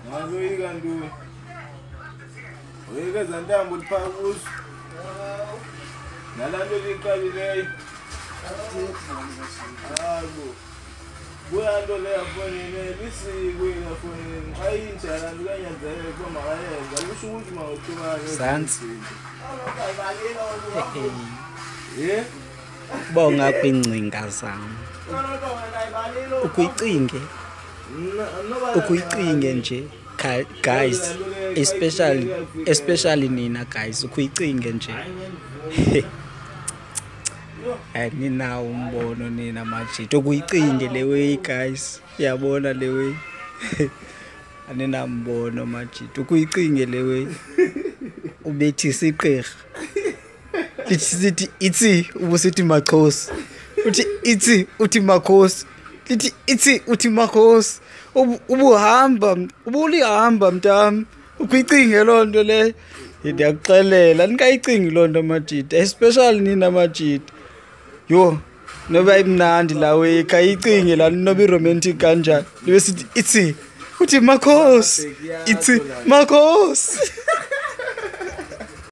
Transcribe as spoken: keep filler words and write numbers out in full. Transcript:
ngazo ikantu uyeke zantambo liphakakuzo nalanto liqalileyo hayibo kuyanto le yafonini lisiko yafonini xa injani lanto kanyanzeleke kuba makayenza kusho ukuthi mawuhlukane Zansi ye uba ungakwingcinga zam ukuyicinge ukuyicinge nje guys, especially especially nina guys, ukuyicinge nje nina umbono nina majito ukuyicinge le way guys, yabona le way anina mbono majito ukuyicinge le way ubethi siqirha lithi sithi ithi ubusithi makhosi uthi ithi uthi makhosi lithi ithi uthi makhosi ubuhamba ubulihamba mntami ukuyicinge lonto le ndiyakuxelela nikayicingi lonto majita especially nina majita yo noba imnandi lawe kayicinge la noba romantic kanjani libe sithi ithi uthi makhosi ithi makhosi